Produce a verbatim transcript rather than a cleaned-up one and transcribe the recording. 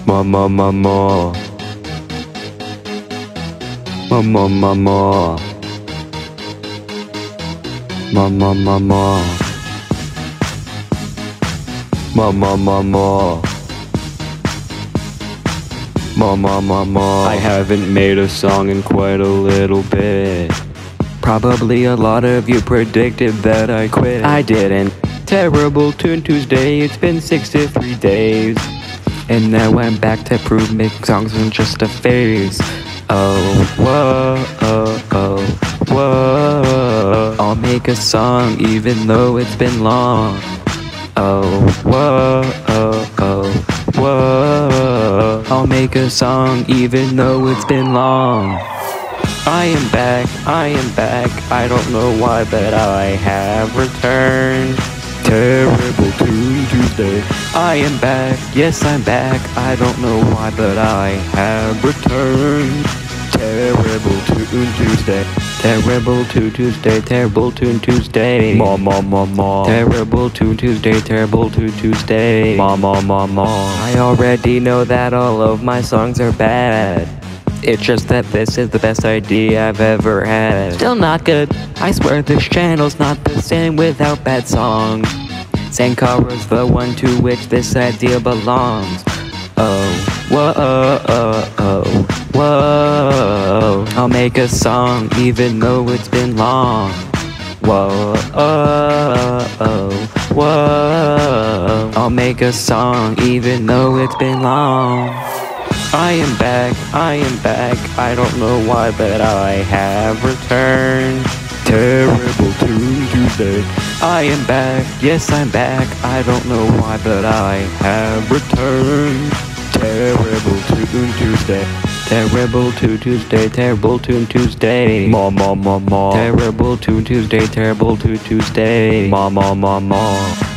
Ma ma ma ma. Ma ma ma ma. Ma ma ma ma. Ma ma ma ma. Ma ma ma ma. I haven't made a song in quite a little bit. Probably a lot of you predicted that I quit. I didn't. Terrible Tune Tuesday, it's been sixty-three days. And now I'm back to prove making songs in just a phase. Oh, whoa, oh, oh, whoa. I'll make a song even though it's been long. Oh, whoa, oh, oh, whoa. I'll make a song even though it's been long. I am back, I am back, I don't know why, but I have returned. Terrible Tune Tuesday. I am back, yes I'm back, I don't know why, but I have returned. Terrible Tune Tuesday. Terrible Tune Tuesday, Terrible Tune Tuesday. Ma ma ma ma. Terrible Tune Tuesday, Terrible Tune Tuesday. Ma ma ma ma. I already know that all of my songs are bad. It's just that this is the best idea I've ever had. Still not good, I swear this channel's not the same without bad songs. Sankara's the one to which this idea belongs. Oh, whoa, oh, oh, whoa. I'll make a song even though it's been long. Whoa, oh, oh, whoa. I'll make a song even though it's been long. I am back, I am back, I don't know why, but I have returned. Terrible Tune Tuesday. I am back, yes I'm back, I don't know why, but I have returned. Terrible Tune Tuesday. Terrible Tune Tuesday, Terrible Tune Tuesday. Ma ma ma ma. Terrible Tune Tuesday, Terrible Tune Tuesday. Ma ma ma ma.